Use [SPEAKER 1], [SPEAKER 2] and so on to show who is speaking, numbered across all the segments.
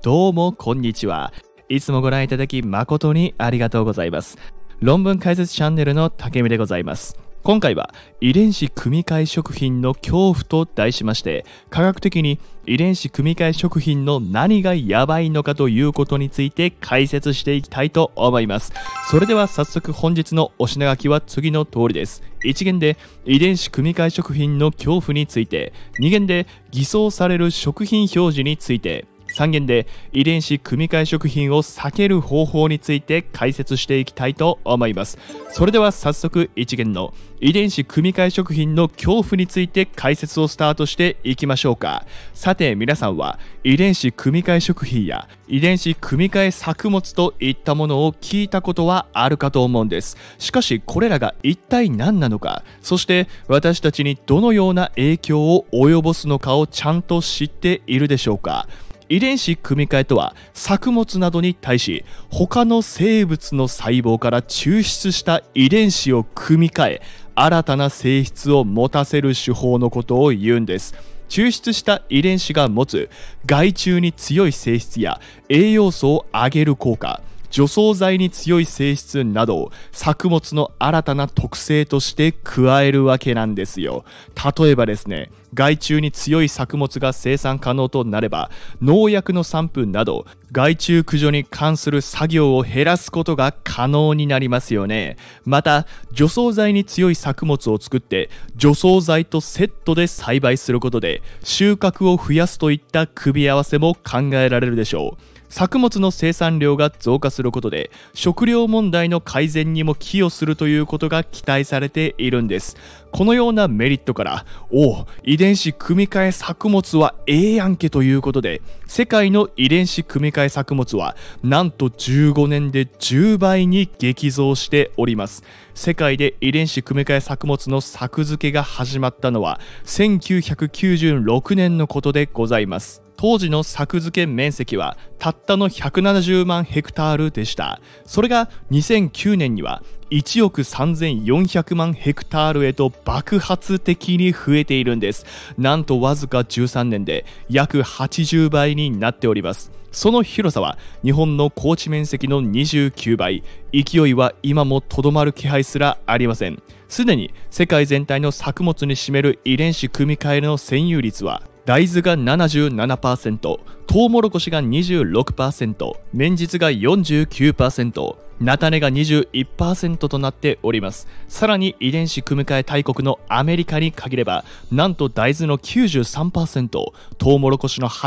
[SPEAKER 1] どうもこんにちは。いつもご覧いただき誠にありがとうございます。論文解説チャンネルの竹見でございます。今回は遺伝子組み換え食品の恐怖と題しまして、科学的に遺伝子組み換え食品の何がやばいのかということについて解説していきたいと思います。それでは早速本日のお品書きは次の通りです。1限で遺伝子組み換え食品の恐怖について、2限で偽装される食品表示について、3限で遺伝子組み換え食品を避ける方法について解説していきたいと思います。それでは早速1限の遺伝子組み換え食品の恐怖について解説をスタートしていきましょうか。さて皆さんは遺伝子組み換え食品や遺伝子組み換え作物といったものを聞いたことはあるかと思うんです。しかしこれらが一体何なのか、そして私たちにどのような影響を及ぼすのかをちゃんと知っているでしょうか。遺伝子組み換えとは、作物などに対し他の生物の細胞から抽出した遺伝子を組み換え、新たな性質を持たせる手法のことを言うんです。抽出した遺伝子が持つ害虫に強い性質や栄養素を上げる効果、除草剤に強い性質などを作物の新たな特性として加えるわけなんですよ。例えばですね、害虫に強い作物が生産可能となれば、農薬の散布など害虫駆除に関する作業を減らすことが可能になりますよね。また除草剤に強い作物を作って除草剤とセットで栽培することで収穫を増やすといった組み合わせも考えられるでしょう。作物の生産量が増加することで食料問題の改善にも寄与するということが期待されているんです。このようなメリットから、遺伝子組み換え作物はええやんけということで、世界の遺伝子組み換え作物はなんと15年で10倍に激増しております。世界で遺伝子組み換え作物の作付けが始まったのは1996年のことでございます。当時の作付け面積はたったの170万ヘクタールでした。それが2009年には1億3400万ヘクタールへと爆発的に増えているんです。なんとわずか13年で約80倍になっております。その広さは日本の耕地面積の29倍。勢いは今もとどまる気配すらありません。すでに世界全体の作物に占める遺伝子組み換えの占有率は大豆が 77%、トウモロコシが 26%、メンジツが 49%、菜種が 21% となっております。さらに遺伝子組み換え大国のアメリカに限れば、なんと大豆の 93%、トウモロコシの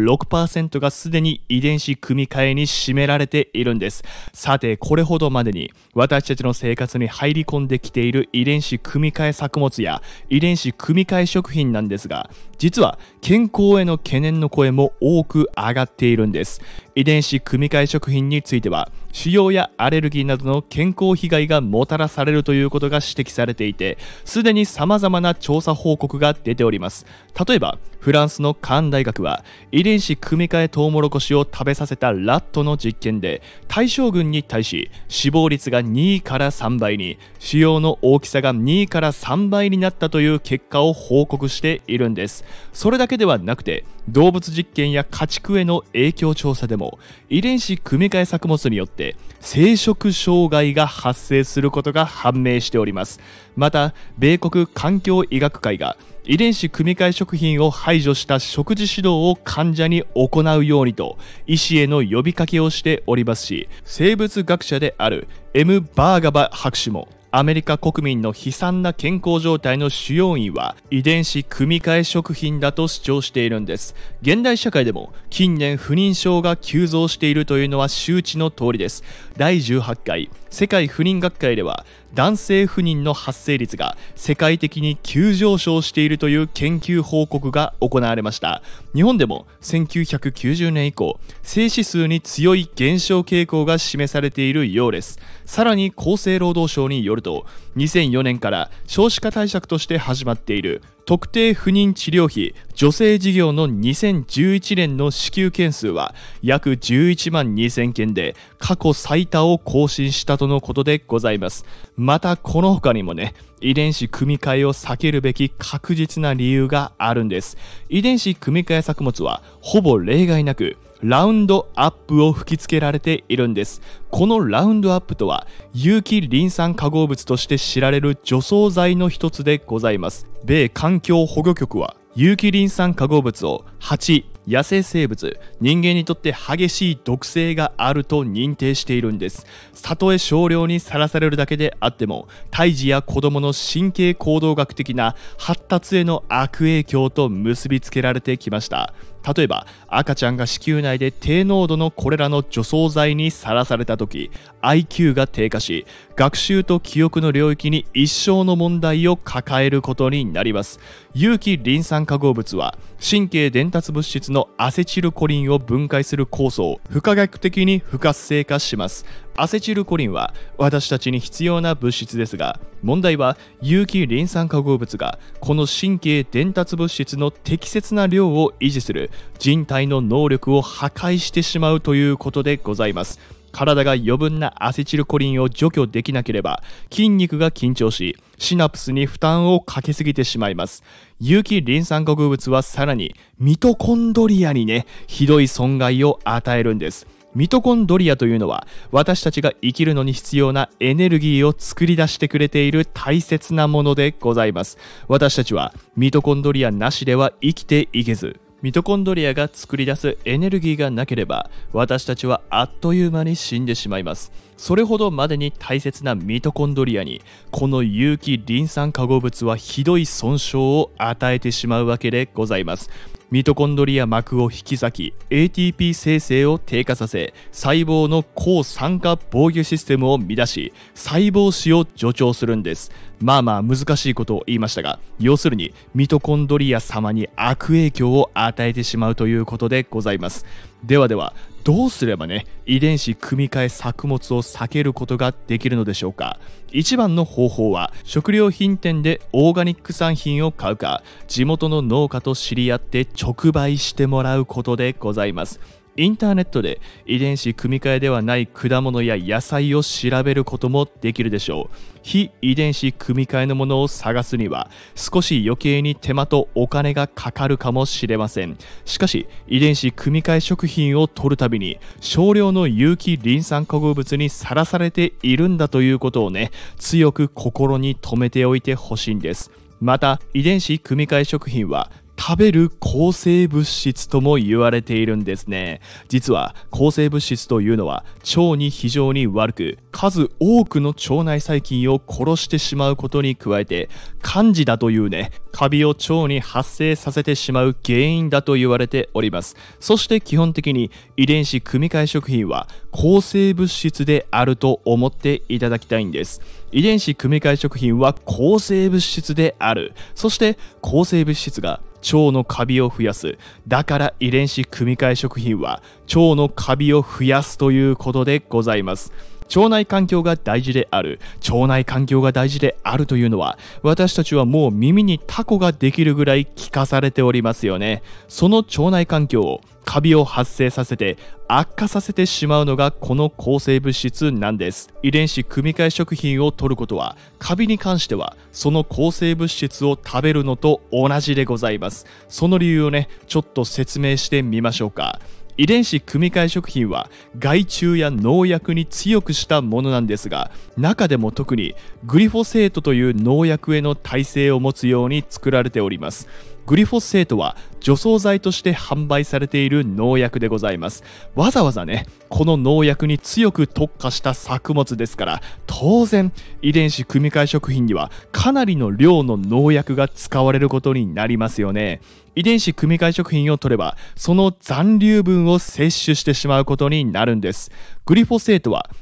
[SPEAKER 1] 86% がすでに遺伝子組み換えに占められているんです。さて、これほどまでに私たちの生活に入り込んできている遺伝子組み換え作物や遺伝子組み換え食品なんですが、実は健康への懸念の声も多く上がっているんです。遺伝子組み換え食品については、腫瘍やアレルギーなどの健康被害がもたらされるということが指摘されていて、すでに様々な調査報告が出ております。例えばフランスのカーン大学は、遺伝子組み換えトウモロコシを食べさせたラットの実験で、対象群に対し死亡率が2から3倍に、腫瘍の大きさが2から3倍になったという結果を報告しているんです。それだけではなくて、動物実験や家畜への影響調査でも、遺伝子組み換え作物によって生殖障害が発生することが判明しております。また米国環境医学会が遺伝子組み換え食品を排除した食事指導を患者に行うようにと医師への呼びかけをしておりますし、生物学者である M. バーガバ博士も、アメリカ国民の悲惨な健康状態の主要因は遺伝子組み換え食品だと主張しているんです。現代社会でも近年不妊症が急増しているというのは周知の通りです。第18回世界不妊学会では、男性不妊の発生率が世界的に急上昇しているという研究報告が行われました。日本でも1990年以降、精子数に強い減少傾向が示されているようです。さらに厚生労働省によると、2004年から少子化対策として始まっている特定不妊治療費助成事業の2011年の支給件数は約11万2000件で、過去最多を更新したとのことでございます。またこの他にもね、遺伝子組み換えを避けるべき確実な理由があるんです。遺伝子組み換え作物はほぼ例外なくラウンドアップを吹き付けられているんです。このラウンドアップとは有機リン酸化合物として知られる除草剤の一つでございます。米環境保護局は有機リン酸化合物を蜂、野生生物、人間にとって激しい毒性があると認定しているんです。たとえ少量にさらされるだけであっても、胎児や子供の神経行動学的な発達への悪影響と結びつけられてきました。例えば赤ちゃんが子宮内で低濃度のこれらの除草剤にさらされた時、 IQ が低下し、学習と記憶の領域に一生の問題を抱えることになります。有機リン酸化合物は神経伝達物質のアセチルコリンを分解する酵素を不可逆的に不活性化します。アセチルコリンは私たちに必要な物質ですが、問題は有機リン酸化合物がこの神経伝達物質の適切な量を維持する人体の能力を破壊してしまうということでございます。体が余分なアセチルコリンを除去できなければ筋肉が緊張し、シナプスに負担をかけすぎてしまいます。有機リン酸化合物はさらにミトコンドリアにね、ひどい損害を与えるんです。ミトコンドリアというのは私たちが生きるのに必要なエネルギーを作り出してくれている大切なものでございます。私たちはミトコンドリアなしでは生きていけず、ミトコンドリアが作り出すエネルギーがなければ私たちはあっという間に死んでしまいます。それほどまでに大切なミトコンドリアにこの有機リン酸化合物はひどい損傷を与えてしまうわけでございます。ミトコンドリア膜を引き裂き ATP 生成を低下させ、細胞の抗酸化防御システムを乱し、細胞死を助長するんです。まあ難しいことを言いましたが、要するにミトコンドリア様に悪影響を与えてしまうということでございます。ではどうすればね、遺伝子組み換え作物を避けることができるのでしょうか。一番の方法は食料品店でオーガニック産品を買うか、地元の農家と知り合って直売してもらうことでございます。インターネットで遺伝子組み換えではない果物や野菜を調べることもできるでしょう。非遺伝子組み換えのものを探すには少し余計に手間とお金がかかるかもしれません。しかし遺伝子組み換え食品を取るたびに少量の有機リン酸化合物にさらされているんだということをね、強く心に留めておいてほしいんです。また遺伝子組み換え食品は食べる抗生物質とも言われているんですね。実は抗生物質というのは腸に非常に悪く、数多くの腸内細菌を殺してしまうことに加えて、カンジダというね、カビを腸に発生させてしまう原因だと言われております。そして基本的に遺伝子組み換え食品は抗生物質であると思っていただきたいんです。遺伝子組み換え食品は抗生物質である。そして抗生物質が腸のカビを増やす。だから遺伝子組み換え食品は腸のカビを増やすということでございます。腸内環境が大事である。腸内環境が大事であるというのは私たちはもう耳にタコができるぐらい聞かされておりますよね。その腸内環境をカビを発生させて悪化させてしまうのがこの抗生物質なんです。遺伝子組み換え食品を摂ることはカビに関してはその抗生物質を食べるのと同じでございます。その理由をね、ちょっと説明してみましょうか。遺伝子組み換え食品は害虫や農薬に強くしたものなんですが、中でも特にグリフォセートという農薬への耐性を持つように作られております。グリフォセートは除草剤として販売されている農薬でございます。わざわざね、この農薬に強く特化した作物ですから、当然遺伝子組み換え食品にはかなりの量の農薬が使われることになりますよね。遺伝子組み換え食品を取ればその残留分を摂取してしまうことになるんです。グリフォセートは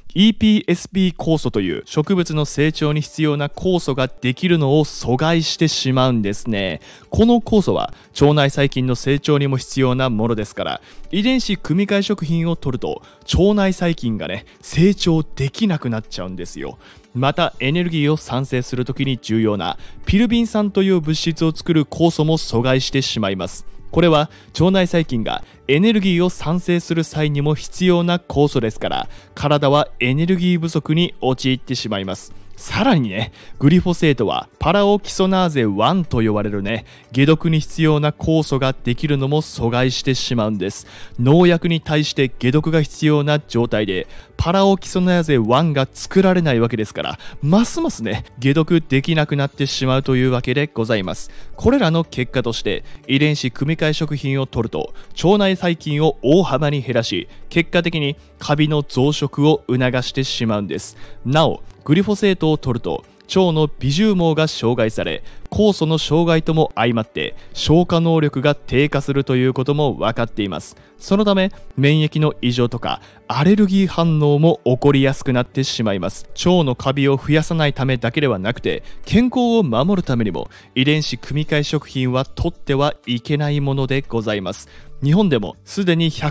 [SPEAKER 1] EPSP 酵素という植物の成長に必要な酵素ができるのを阻害してしまうんですね。この酵素は腸内細菌の成長にも必要なものですから、遺伝子組み換え食品を取ると腸内細菌がね、成長できなくなっちゃうんですよ。またエネルギーを産生するときに重要なピルビン酸という物質を作る酵素も阻害してしまいます。これは腸内細菌がエネルギーを産生する際にも必要な酵素ですから、体はエネルギー不足に陥ってしまいます。 さらにね、グリフォセートはパラオキソナーゼ1と呼ばれるね、解毒に必要な酵素ができるのも阻害してしまうんです。農薬に対して解毒が必要な状態でパラオキソナーゼ1が作られないわけですから、ますますね、解毒できなくなってしまうというわけでございます。これらの結果として遺伝子組み換え食品を摂ると腸内細菌を大幅に減らし、結果的にカビの増殖を促してしまうんです。なおグリフォセートを摂ると腸の微重毛が障害され、酵素の障害とも相まって消化能力が低下するということも分かっています。そのため免疫の異常とかアレルギー反応も起こりやすくなってしまいます。腸のカビを増やさないためだけではなくて、健康を守るためにも遺伝子組み換え食品は取ってはいけないものでございます。日本でもすでに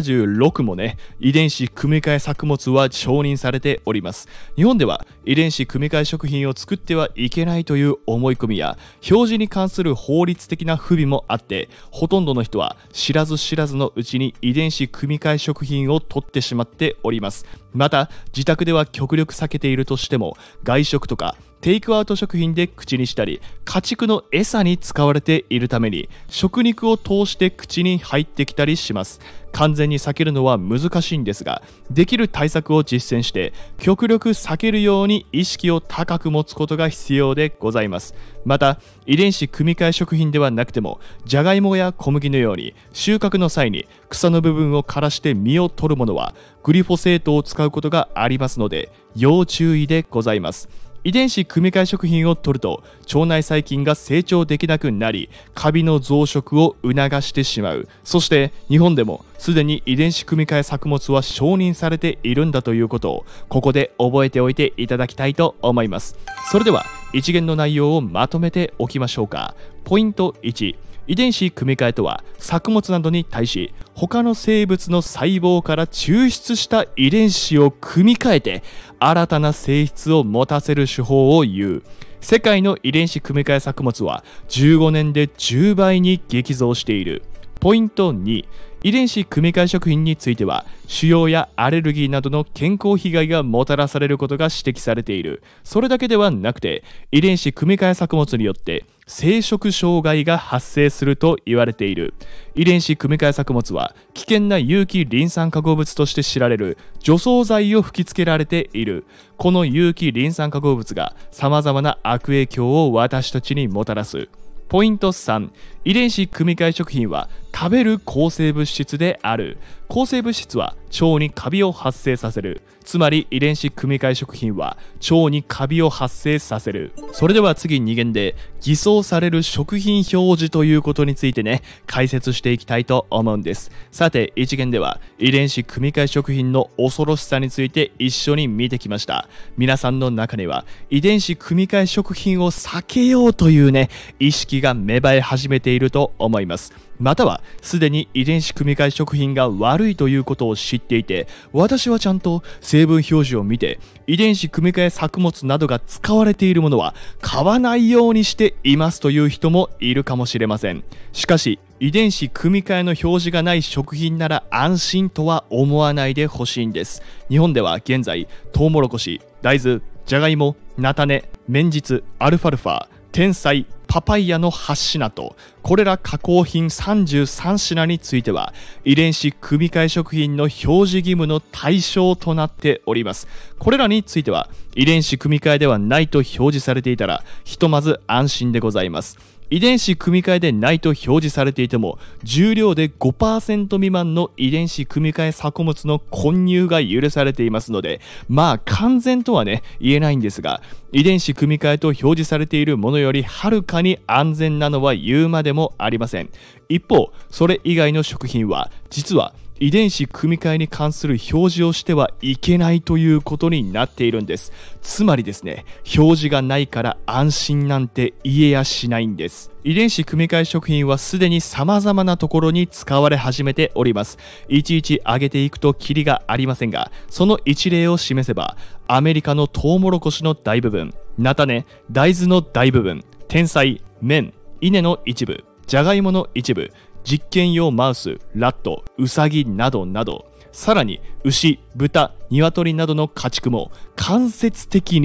[SPEAKER 1] 176もね、遺伝子組み換え作物は承認されております。日本では遺伝子組み換え食品を作ってはいけないという思い込みや表示に関する法律的な不備もあって、ほとんどの人は知らず知らずのうちに遺伝子組み換え食品を取ってしまっております。また自宅では極力避けているとしても、外食とかテイクアウト食品で口にしたり、家畜の餌に使われているために食肉を通して口に入ってきたりします。完全に避けるのは難しいんですが、できる対策を実践して極力避けるように意識を高く持つことが必要でございます。また遺伝子組み換え食品ではなくても、じゃがいもや小麦のように収穫の際に草の部分を枯らして実を取るものはグリフォセートを使うことがありますので、要注意でございます。遺伝子組み換え食品を摂ると腸内細菌が成長できなくなり、カビの増殖を促してしまう。そして日本でもすでに遺伝子組み換え作物は承認されているんだということをここで覚えておいていただきたいと思います。それでは一元の内容をまとめておきましょうか。ポイント1、遺伝子組み換えとは作物などに対し他の生物の細胞から抽出した遺伝子を組み換えて新たな性質を持たせる手法を言う。世界の遺伝子組み換え作物は15年で10倍に激増している。ポイント2、遺伝子組み換え食品については腫瘍やアレルギーなどの健康被害がもたらされることが指摘されている。それだけではなくて遺伝子組み換え作物によって生殖障害が発生すると言われている。遺伝子組み換え作物は危険な有機リン酸化合物として知られる除草剤を吹き付けられている。この有機リン酸化合物が様々な悪影響を私たちにもたらす。ポイント3、遺伝子組み換え食品は食べる抗生物質である。抗生物質は腸にカビを発生させる。つまり遺伝子組み換え食品は腸にカビを発生させる。それでは次2限で偽装される食品表示ということについてね、解説していきたいと思うんです。さて1限では遺伝子組み換え食品の恐ろしさについて一緒に見てきました。皆さんの中には遺伝子組み換え食品を避けようというね、意識が芽生え始めていると思います。またはすでに遺伝子組み換え食品が悪いということを知っていて、私はちゃんと成分表示を見て遺伝子組み換え作物などが使われているものは買わないようにしていますという人もいるかもしれません。しかし遺伝子組み換えの表示がない食品なら安心とは思わないでほしいんです。日本では現在トウモロコシ、大豆、じゃがいも、菜種、メンジツ、アルファルファ、天才、パパイヤの8品とこれら加工品33品については遺伝子組み換え食品の表示義務の対象となっております。これらについては遺伝子組み換えではないと表示されていたらひとまず安心でございます。遺伝子組み換えでないと表示されていても重量で 5% 未満の遺伝子組み換え作物の混入が許されていますので、まあ完全とはね言えないんですが、遺伝子組み換えと表示されているものよりはるかに安全なのは言うまでもありません。一方それ以外の食品は実は遺伝子組み換えに関する表示をしてはいけないということになっているんです。つまりですね、表示がないから安心なんて言えやしないんです。遺伝子組み換え食品はすでに様々なところに使われ始めております。いちいち挙げていくとキリがありませんが、その一例を示せばアメリカのトウモロコシの大部分、菜種、大豆の大部分、天才、綿、稲の一部、じゃがいもの一部、実験用マウス、ラット、ウサギなどなど、さらに牛、豚、鶏などの家畜も間接的に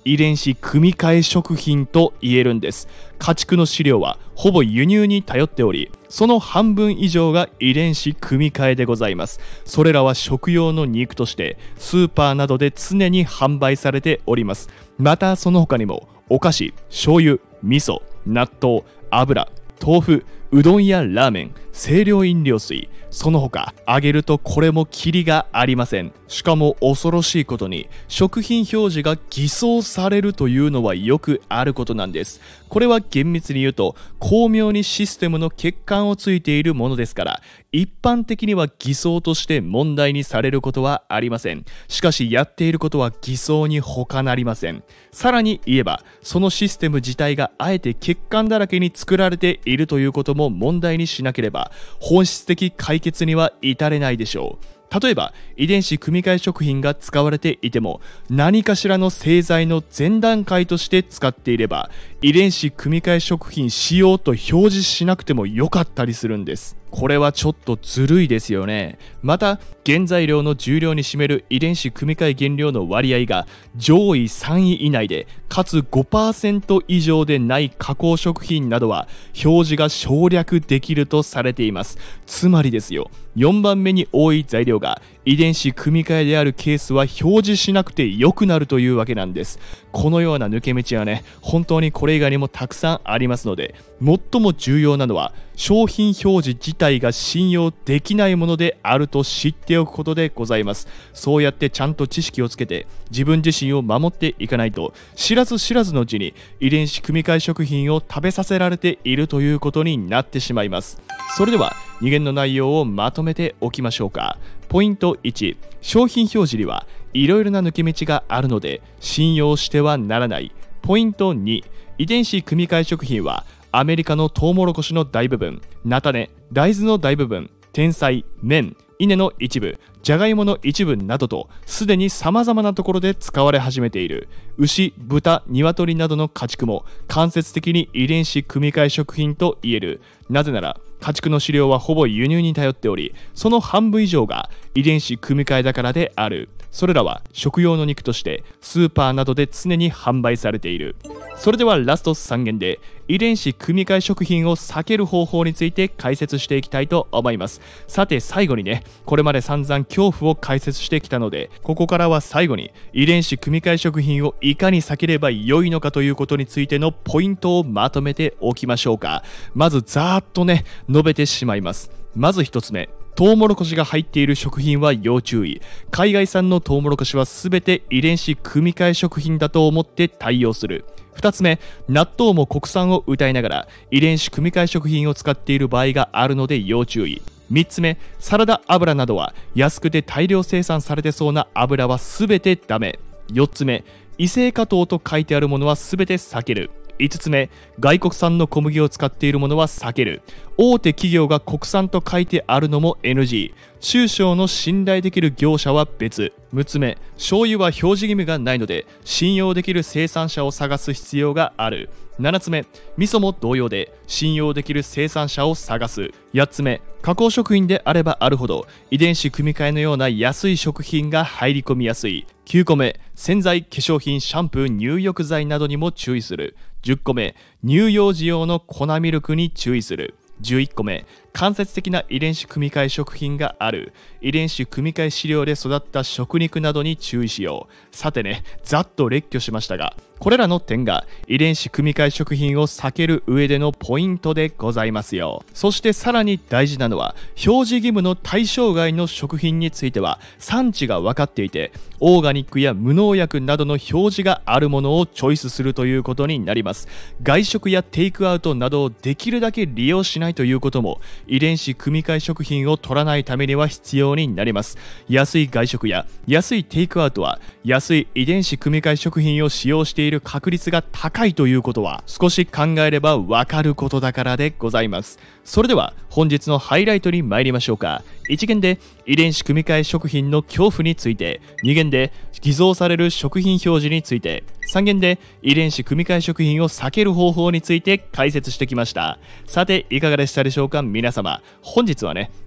[SPEAKER 1] 遺伝子組み換え食品と言えるんです。家畜の飼料はほぼ輸入に頼っており、その半分以上が遺伝子組み換えでございます。それらは食用の肉としてスーパーなどで常に販売されております。またその他にもお菓子、醤油、味噌、納豆、油、豆腐、うどんやラーメン、清涼飲料水、その他挙げるとこれもキリがありません。しかも恐ろしいことに食品表示が偽装されるというのはよくあることなんです。これは厳密に言うと巧妙にシステムの欠陥をついているものですから、一般的には偽装として問題にされることはありません。しかしやっていることは偽装に他なりません。さらに言えばそのシステム自体があえて欠陥だらけに作られているということも問題にしなければ本質的解決には至れないでしょう。例えば遺伝子組み換え食品が使われていても何かしらの製剤の前段階として使っていれば遺伝子組み換え食品使用と表示しなくてもよかったりするんです。これはちょっとずるいですよね。また原材料の重量に占める遺伝子組み換え原料の割合が上位3位以内でかつ 5% 以上でない加工食品などは表示が省略できるとされています。つまりですよ、4番目に多い材料が遺伝子組み換えであるケースは表示しなくて良くなるというわけなんです。このような抜け道はね、本当にこれ以外にもたくさんありますので、最も重要なのは商品表示自体が信用できないものであると知っておくことでございます。そうやってちゃんと知識をつけて自分自身を守っていかないと、知らず知らずのうちに遺伝子組み換え食品を食べさせられているということになってしまいます。それでは2限の内容をまとめておきましょうか。ポイント1、商品表示にはいろいろな抜け道があるので信用してはならない。ポイント2、遺伝子組み換え食品はアメリカのトウモロコシの大部分、菜種、大豆の大部分、天菜、麺、稲の一部、じゃがいもの一部などとすでに様々なところで使われ始めている。牛、豚、鶏などの家畜も間接的に遺伝子組み換え食品と言える。なぜなら家畜の飼料はほぼ輸入に頼っており、その半分以上が遺伝子組み換えだからである。それらは食用の肉としてスーパーなどで常に販売されている。それではラスト3限で遺伝子組み換え食品を避ける方法について解説していきたいと思います。さて最後にね、これまで散々恐怖を解説してきたので、ここからは最後に遺伝子組み換え食品をいかに避ければ良いのかということについてのポイントをまとめておきましょうか。まずざーっとね述べてしまいます。まず1つ目、トウモロコシが入っている食品は要注意。海外産のトウモロコシは全て遺伝子組み換え食品だと思って対応する。2つ目、納豆も国産を謳いながら遺伝子組み換え食品を使っている場合があるので要注意。3つ目、サラダ油などは安くて大量生産されてそうな油は全てダメ。4つ目、異性化糖と書いてあるものは全て避ける。5つ目、外国産の小麦を使っているものは避ける。大手企業が国産と書いてあるのも NG。中小の信頼できる業者は別。6つ目、醤油は表示義務がないので信用できる生産者を探す必要がある。7つ目、味噌も同様で信用できる生産者を探す。8つ目、加工食品であればあるほど遺伝子組み換えのような安い食品が入り込みやすい。9個目、洗剤、化粧品、シャンプー、入浴剤などにも注意する。10個目、乳幼児用の粉ミルクに注意する。11個目、間接的な遺伝子組み換え食品がある。遺伝子組み換え飼料で育った食肉などに注意しよう。さてね、ざっと列挙しましたが、これらの点が遺伝子組み換え食品を避ける上でのポイントでございますよ。そしてさらに大事なのは、表示義務の対象外の食品については産地が分かっていて、オーガニックや無農薬などの表示があるものをチョイスするということになります。外食やテイクアウトなどをできるだけ利用しないということも遺伝子組み換え食品を取らないためには必要になります。安い外食や安いテイクアウトは安い遺伝子組み換え食品を使用している確率が高いということは少し考えればわかることだからでございます。それでは本日のハイライトに参りましょうか。1限で遺伝子組み換え食品の恐怖について、2限で偽造される食品表示について、3限で遺伝子組み換え食品を避ける方法について解説してきました。さていかがでしたでしょうか。皆様、本日はね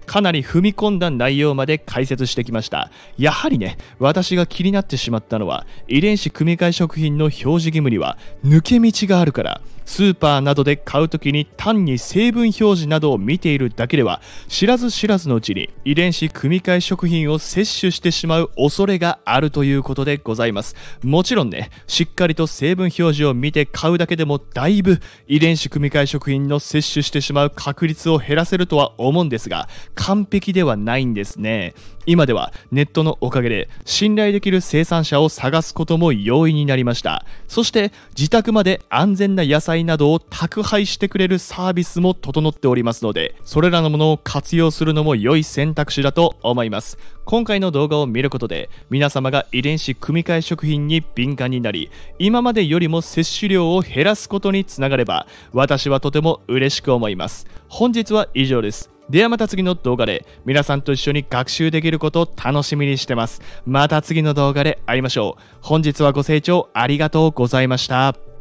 [SPEAKER 1] かなり踏み込んだ内容まで解説してきました。やはりね、私が気になってしまったのは、遺伝子組み換え食品の表示義務には抜け道があるから、スーパーなどで買うときに単に成分表示などを見ているだけでは、知らず知らずのうちに遺伝子組み換え食品を摂取してしまう恐れがあるということでございます。もちろんね、しっかりと成分表示を見て買うだけでもだいぶ遺伝子組み換え食品の摂取してしまう確率を減らせるとは思うんですが、完璧ではないんですね。今ではネットのおかげで信頼できる生産者を探すことも容易になりました。そして自宅まで安全な野菜などを宅配してくれるサービスも整っておりますので、それらのものを活用するのも良い選択肢だと思います。今回の動画を見ることで皆様が遺伝子組み換え食品に敏感になり、今までよりも摂取量を減らすことにつながれば私はとても嬉しく思います。本日は以上です。ではまた次の動画で皆さんと一緒に学習できることを楽しみにしてます。また次の動画で会いましょう。本日はご清聴ありがとうございました。